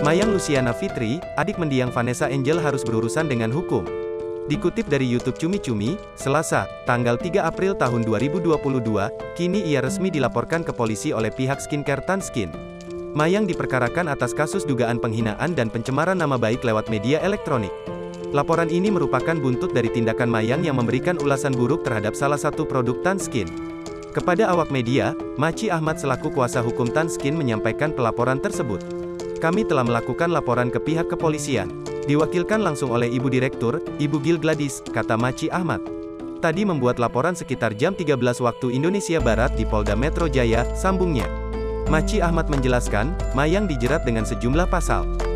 Mayang Luciana Fitri, adik mendiang Vanessa Angel harus berurusan dengan hukum. Dikutip dari YouTube Cumi Cumi, Selasa, tanggal 3 April tahun 2022, kini ia resmi dilaporkan ke polisi oleh pihak skincare Tanskin. Mayang diperkarakan atas kasus dugaan penghinaan dan pencemaran nama baik lewat media elektronik. Laporan ini merupakan buntut dari tindakan Mayang yang memberikan ulasan buruk terhadap salah satu produk Tanskin. Kepada awak media, Maci Ahmad selaku kuasa hukum Tanskin menyampaikan pelaporan tersebut. Kami telah melakukan laporan ke pihak kepolisian. Diwakilkan langsung oleh Ibu Direktur, Ibu Gil Gladys, kata Maci Ahmad. Tadi membuat laporan sekitar jam 13 waktu Indonesia Barat di Polda Metro Jaya, sambungnya. Maci Ahmad menjelaskan, Mayang dijerat dengan sejumlah pasal.